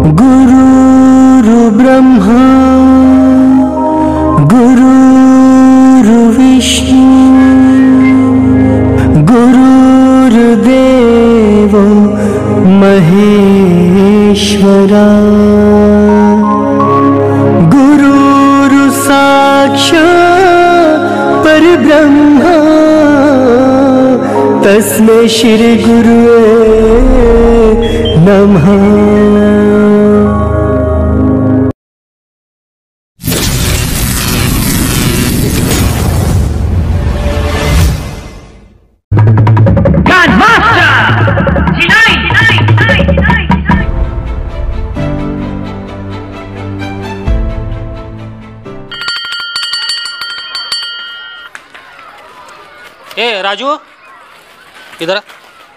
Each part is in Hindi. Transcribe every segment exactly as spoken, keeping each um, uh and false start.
गुरुर्ब्रह्मा गुरुर्विष्णु गुरुर्देवो महेश्वरा गुरुर्साक्षात् परब्रह्मा तस्मै श्री गुरुवे नमः। ए राजू, इधर आ।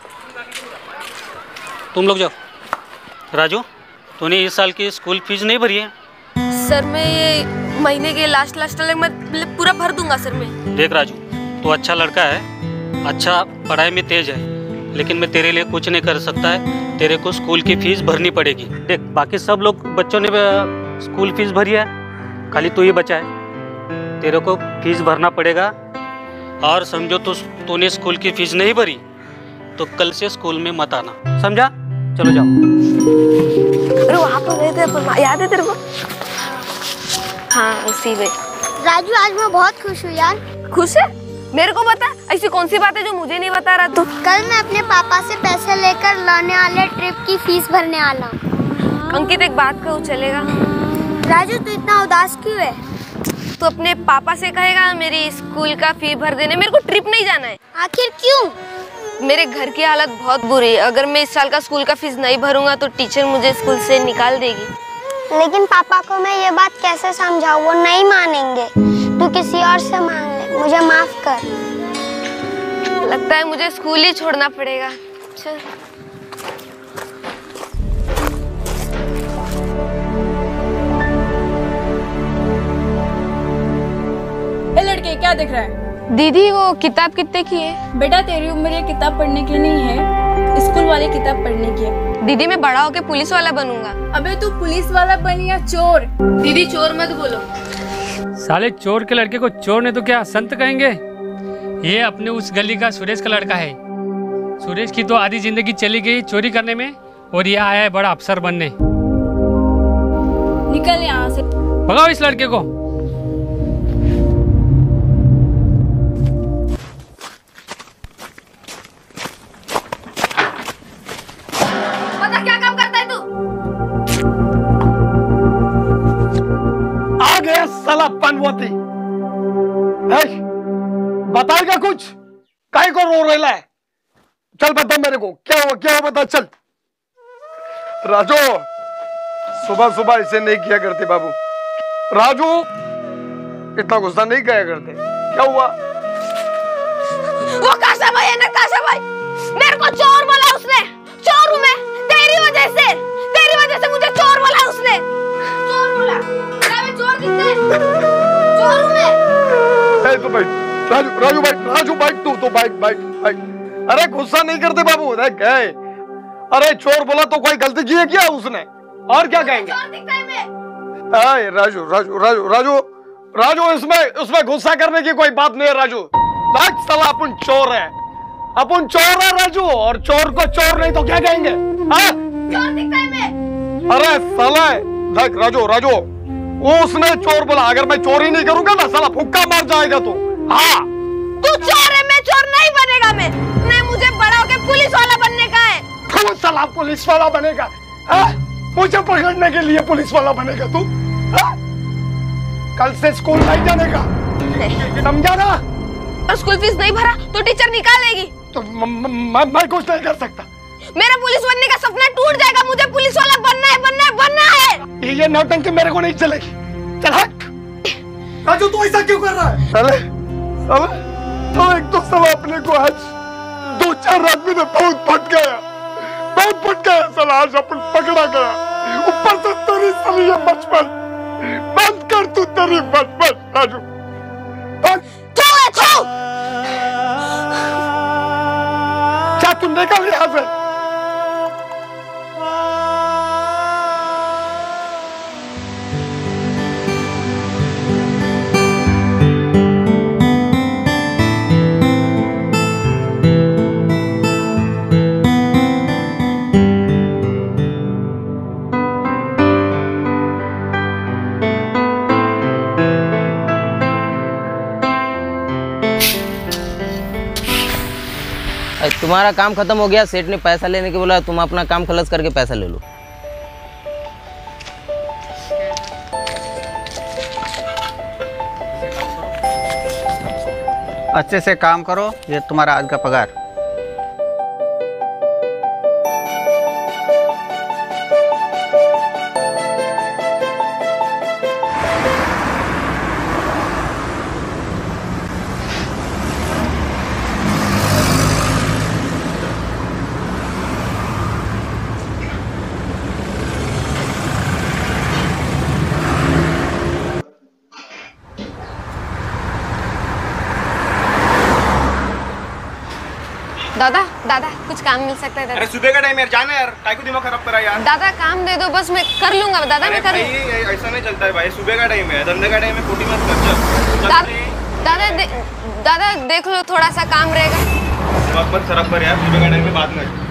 तुम लोग जाओ। राजू, तूने इस साल की स्कूल फीस नहीं भरी है? सर मैं ये महीने के लास्ट लास्ट तक मैं पूरा भर दूंगा सर मैं। देख राजू, तू अच्छा लड़का है, अच्छा पढ़ाई में तेज है, लेकिन मैं तेरे लिए कुछ नहीं कर सकता है। तेरे को स्कूल की फीस भरनी पड़ेगी। देख, बाकी सब लोग बच्चों ने स्कूल फीस भरी है, खाली तू ही बचा है। तेरे को फीस भरना पड़ेगा। और समझो तो तूने स्कूल की फीस नहीं भरी तो कल से स्कूल में मत आना, समझा? चलो जाओ। अरे वहाँ पर गए थे, याद है तेरे को? हाँ उसी में। राजू आज मैं बहुत खुश हूँ यार। खुश है? मेरे को बता, ऐसी कौन सी बात है जो मुझे नहीं बता रहा तू? कल मैं अपने पापा से पैसे लेकर लाने वाले ट्रिप की फीस भरने वाला हूँ। अंकित एक बात कहूँ, चलेगा? राजू तू इतना उदास क्यों है? तो अपने पापा से कहेगा मेरी स्कूल का फी भर देने, मेरे को ट्रिप नहीं जाना है। आखिर क्यों? मेरे घर की हालत बहुत बुरी है। अगर मैं इस साल का स्कूल का फीस नहीं भरूंगा तो टीचर मुझे स्कूल से निकाल देगी। लेकिन पापा को मैं ये बात कैसे समझाऊं? वो नहीं मानेंगे। तू किसी और से मांग ले, मुझे माफ कर। लगता है मुझे स्कूल ही छोड़ना पड़ेगा। चल। ए लड़के, क्या दिख रहा है? दीदी वो किताब कितने की है? बेटा तेरी उम्र ये किताब पढ़ने की नहीं है, स्कूल वाली किताब पढ़ने की है। दीदी मैं बड़ा होके पुलिस वाला बनूंगा। अबे तू पुलिस वाला बन या चोर? दीदी चोर मत बोलो। साले चोर के लड़के को चोर ने तो क्या संत कहेंगे? ये अपने उस गली का सुरेश का लड़का है। सुरेश की तो आधी जिंदगी चली गई चोरी करने में, और ये आया है बड़ा अफसर बनने। निकल यहाँ से, भगाओ इस लड़के को। क्या काम करता है तू? आ गया साला पनवती। बताएगा कुछ? काहे को रो रहा है? चल बता मेरे को, क्या हुआ क्या हुआ बता। चल राजू, सुबह सुबह इसे नहीं किया करते बाबू। राजू इतना गुस्सा नहीं किया करते। क्या हुआ? वो काशा भाई है ना, काशा भाई। मेरे को चोर बोला उसने। चोर हूँ मैं तेरी वजह से। तेरी वजह से मुझे चोर बोला उसने। चोर बोला। क्या मैं चोर किससे? चोर हूँ मैं। ए तो भाई राजू, राजू भाई, राजू भाई तू तो भाई भाई भाई। अरे गुस्सा नहीं करते बाबू। अरे गए, अरे चोर बोला तो कोई गलती की है क्या उसने? और क्या कहेंगे? अरे राजू राजू राजू राजू राजू इसमें उसमें गुस्सा करने की कोई बात नहीं है राजू। साला अपन चोर है, अपन चोर है राजू। और चोर को चोर नहीं तो क्या कहेंगे? हाँ? अरे साला देख राजू, राजू वो उसने चोर बोला। अगर मैं चोरी नहीं करूंगा ना साला फुक्का मार जाएगा तू। हाँ तू चोर है, मैं चोर नहीं बनेगा। मैं नहीं, मुझे बड़ा होके पुलिस वाला बनने का है। तू साला पुलिस वाला बनेगा? हाँ? मुझे पकड़ने के लिए पुलिस वाला बनेगा तू? हाँ? कल से स्कूल नहीं जाने का, समझा ना? और स्कूल फीस नहीं भरा तो टीचर निकालेगी। तो मैं कुछ नहीं कर सकता। मेरा पुलिस बनने का सपना टूट जाएगा। मुझे पुलिस वाला बनना है, बनना है, बनना है। ये नौटंकी मेरे को नहीं चलेगी। चल हट। राजू तू ऐसा क्यों कर रहा है? साले साले तो एक तो सब अपने को आज दो चार आदमी ने बहुत फटकाया, बहुत फटकाया साला। आज अपन पकड़ा गया, ऊपर से तेरी साली ये बचपन। बंद कर तू तेरी बचपन राजू। तू है तू। क्या तू निकल यहाँ से? तुम्हारा काम खत्म हो गया, सेठ ने पैसा लेने के बोला, तुम अपना काम खलस करके पैसा ले लो। अच्छे से काम करो, ये तुम्हारा आज का पगार। दादा दादा कुछ काम मिल सकता है दादा? अरे सुबह का टाइम यार, जाना यार, काय को दिमाग खराब करा यार। दादा काम दे दो बस, मैं कर लूंगा दादा, मैं कर लूंगा। ऐसा नहीं चलता है भाई, सुबह का टाइम है, धंधे का टाइम है, कोटी मत कर। चल दादा दादा दे, दादा देख लो थोड़ा सा काम रहेगा। दिमाग मत खराब कर यार, सुबह का टाइम है, बाद में।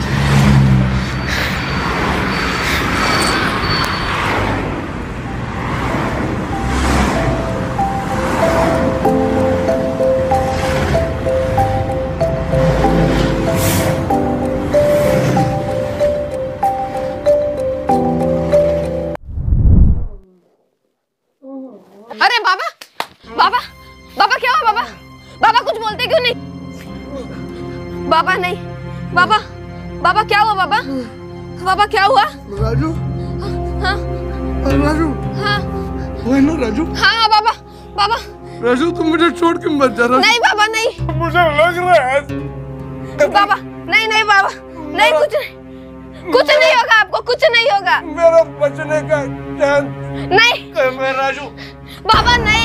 अरे बाबा बाबा बाबा क्या हुआ बाबा? बाबा कुछ बोलते क्यों नहीं? बाबा नहीं, बाबा बाबा क्या हुआ बाबा? बाबा क्या हुआ? राजू, हाँ राजू, हाँ वो है ना राजू? हाँ हाँ बाबा बाबा। राजू तुम मुझे छोड़ के मत जा। नहीं बाबा नहीं, मुझे लग रहा है। बाबा नहीं नहीं बाबा नहीं, कुछ नहीं, कुछ नहीं होगा आपको, कुछ नहीं होगा। मेरा बचने का चांस नहीं मैं राजू। बाबा नहीं।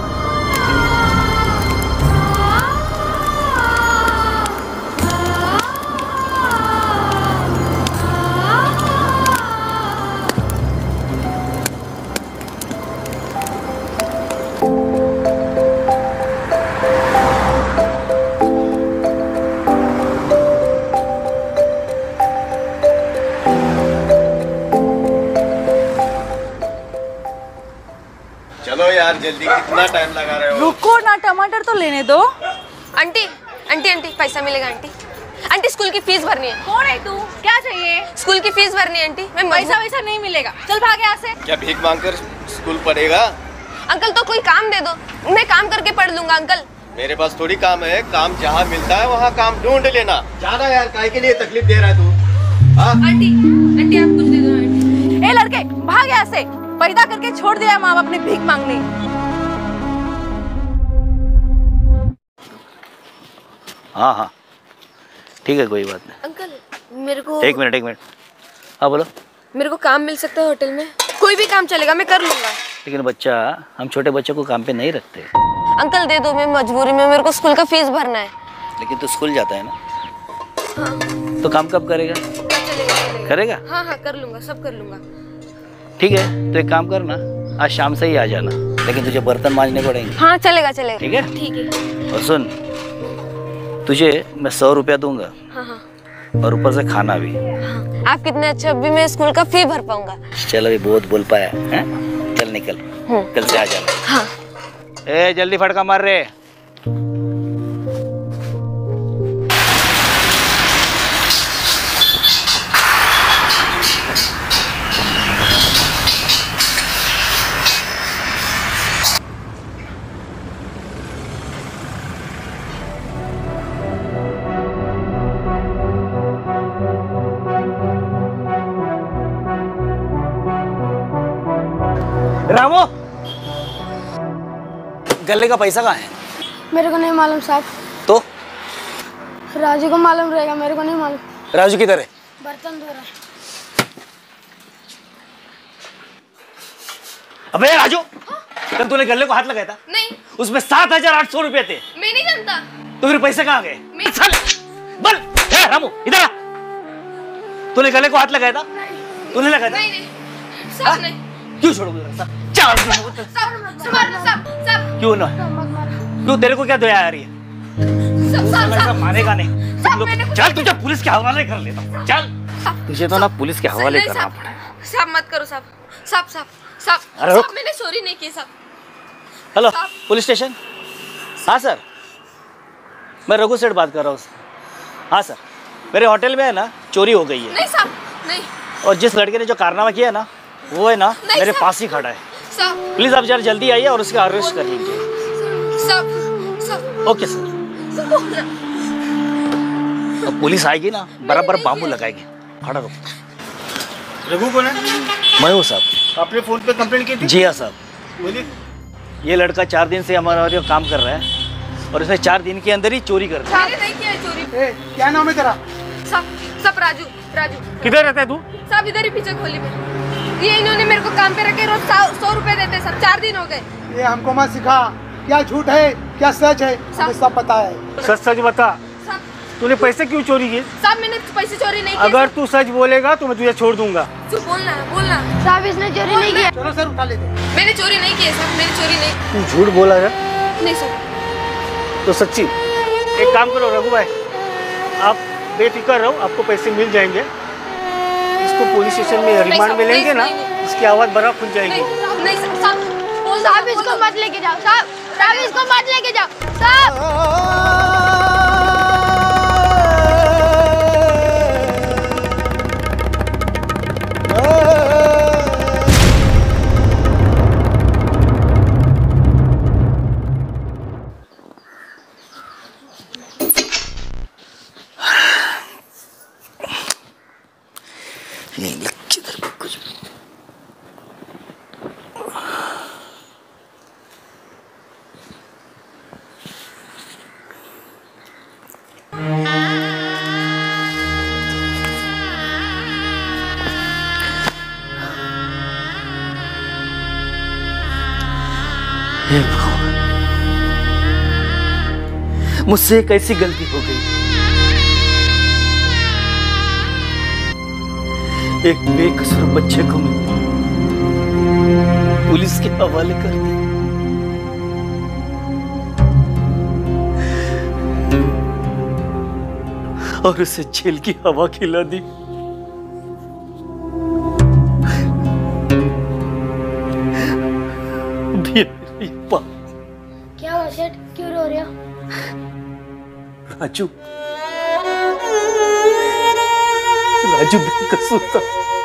चलो यार जल्दी, कितना टाइम लगा रहे हो? रुको ना, टमाटर तो लेने दो। आंटी आंटी आंटी पैसा मिलेगा आंटी? आंटी स्कूल की फीस भरनी है। कौन है तू? क्या चाहिए? स्कूल की फीस भरनी है आंटी। मैं पैसा वैसा नहीं मिलेगा, चल भाग यहाँ से। क्या भीख मांगकर स्कूल पढ़ेगा? अंकल तो कोई काम दे दो, मैं काम करके पढ़ लूंगा अंकल। मेरे पास थोड़ी काम है, काम जहाँ मिलता है वहाँ काम ढूंढ लेना। जाना यार, काहे के लिए तकलीफ दे रहा है तू? हाँ आंटी आंटी आप कुछ दे दो आंटी। ए लड़के भाग यहाँ से, पैदा करके छोड़ दिया माँ बाप ने भीख मांगने। हाँ हाँ ठीक है, कोई बात नहीं। अंकल मेरे को एक मिनट एक मिनट हाँ बोलो। मेरे को काम मिल सकता है होटल में? कोई भी काम चलेगा, मैं कर लूंगा। लेकिन बच्चा, हम छोटे बच्चों को काम पे नहीं रखते। अंकल दे दो, मैं मजबूरी में, मेरे को स्कूल का फीस भरना है। लेकिन तू स्कूल जाता है ना? हाँ। तो काम कब करेगा? चलेगा चलेगा। करेगा? हाँ हाँ कर लूंगा, सब कर लूंगा। ठीक है, तो एक काम करना, आज शाम से ही आ जाना, लेकिन तुझे बर्तन मांजने पड़ेंगे। हाँ चलेगा चलेगा। ठीक है ठीक है। और सुन, तुझे मैं सौ रुपया दूंगा। हाँ हाँ और ऊपर से खाना भी। हाँ। आप कितने अच्छे, अभी मैं स्कूल का फी भर पाऊंगा। चल अभी बहुत बोल पाया है, चल निकल, कल से आ जाना। हाँ। ए जल्दी फटका मार रे। रामो, गले का पैसा कहाँ है? मेरे को नहीं मालूम साहब। तो राजू को मालूम रहेगा, मेरे को नहीं मालूम। राजू किधर है? बर्तन धो रहा है। अबे राजू, कल तूने गले को हाथ लगाया था? नहीं। उसमें सात हजार आठ सौ रुपए थे। मैं नहीं जानता। तो फिर पैसे कहाँ गए? मैं... बल, ए, रामू इधर आ। तूने गले को हाथ लगाया था? तूने लगाया था? नहीं नहीं सब नहीं। क्यों छोड़ोगे? चार सब मारना, सब सब क्यों ना? क्यों, तेरे को क्या दया आ रही है? सब सब सब मानेगा नहीं। तुम लोग चल, तुझे पुलिस के हवाले कर लेता हूँ। चल, तुझे तो ना पुलिस के हवाले करना पड़ेगा। सब मत करो, सब सब सब सब अरे सब मैंने चोरी नहीं की। सब हेलो पुलिस स्टेशन। हाँ सर, मैं रघु सेठ बात कर रहा हूँ। हाँ सर, मेरे होटल में है ना चोरी हो गई है। नहीं साहब, नहीं। और जिस लड़के ने जो कारनामा किया है ना, वो है ना मेरे पास ही खड़ा है। साहब प्लीज आप जरा जल्दी आइए और उसका अरेस्ट कर लीजिए। साहब, साहब। Okay sir. अब पुलिस आएगी ना, बराबर बांबू लगाएगी। खड़ा रहो। रघु कौन है? मैं हूँ साहब। आपने फोन पे कंप्लेंट की थी? जी हाँ साहब। बोलिए। ये लड़का चार दिन से हमारा जो काम कर रहा है और इसने चार दिन के अंदर ही चोरी कर दी। मैंने नहीं किया है चोरी। ए, क्या नाम है तेरा? सब सब राजू राजू। किधर रहता है तू? सब इधर ही पीछे खोली में। ये इन्होंने मेरे को काम पे रखे, रोज सौ रुपए देते सब। चार दिन हो गए। ये हमको मत सिखा, क्या झूठ है क्या सच है हमें सब पता है। सच सच बता, तूने पैसे क्यों चोरी किए? साहब मैंने पैसे चोरी नहीं किए। अगर तू सच बोलेगा तो मैं तुझे छोड़ दूंगा। तू बोलना बोलना। साहब इसने चोरी नहीं किया। चलो सर उठा लेते। मैंने चोरी नहीं की है साहब, मैंने चोरी नहीं। तू झूठ बोला है? नहीं सर। तो सच्ची? एक काम करो रघु भाई, आप बेफिक्र रहो, आपको पैसे मिल जाएंगे। इसको पुलिस स्टेशन में रिमांड में लेंगे ना, इसकी आवाज बड़ा खुल जाएगी। नहीं साहब, साहब इसको मत लेके जाओ। साहब साहब इसको मत लेके जाओ। साहब नहीं लग किधर भी कुछ। हे भगवान, मुझसे एक ऐसी गलती हो गई, एक बेकसूर बच्चे को मैं पुलिस के हवाले कर दिया। और उसे जेल की हवा खिला दी। क्या हुआ सेठ, क्यों रो रहे हो? राजू राजू बेकसूर था।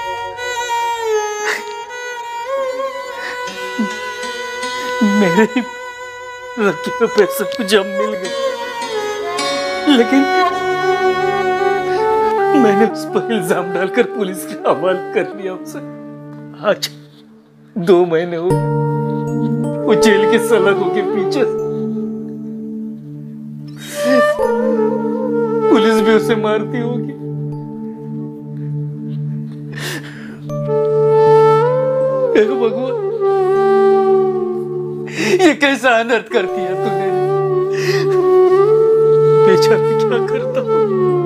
मेरे ही रखे हुए पैसे मुझे मिल गए, लेकिन मैंने उस पर इल्जाम डालकर पुलिस के हवाले कर दिया उसे। आज दो महीने हो गए वो जेल के सलाखों के पीछे। पुलिस भी उसे मारती होगी। हे भगवान, ये कैसा अनर्थ कर दिया तूने। बेचारा क्या करता हूँ।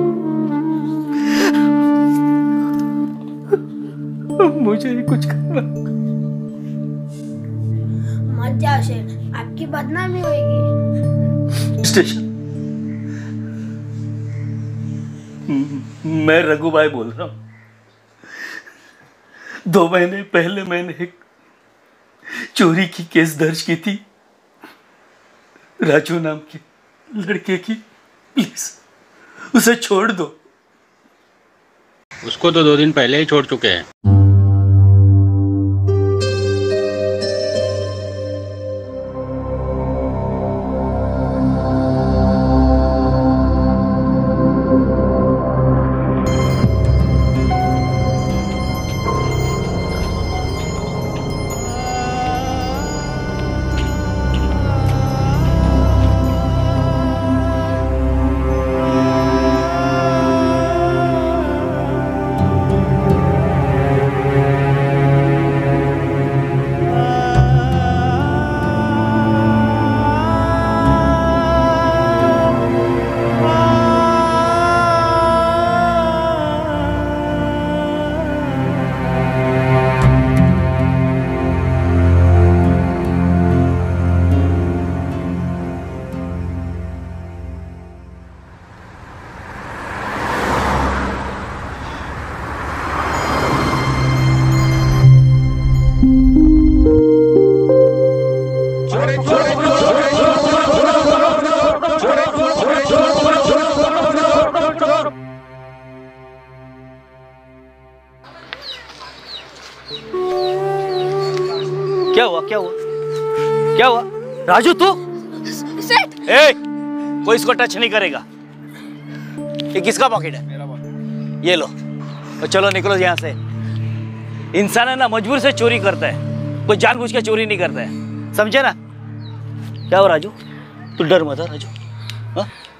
मुझे ही कुछ करना। मत जाओ सेठ, आपकी बदनामी होगी। स्टेशन, मैं रघु भाई बोल रहा हूं। दो महीने पहले मैंने एक चोरी की केस दर्ज की थी राजू नाम के लड़के की। प्लीज उसे छोड़ दो। उसको तो दो दिन पहले ही छोड़ चुके हैं। क्या हुआ क्या हुआ क्या हुआ राजू तू? सेठ ए, कोई इसको टच नहीं करेगा। ये किसका पॉकेट है? मेरा पॉकेट। ये लो और चलो निकलो यहाँ से। इंसान है ना मजबूर से चोरी करता है, कोई जानबूझ के चोरी नहीं करता है, समझे ना? क्या हो राजू, तू डर मत राजू। हाँ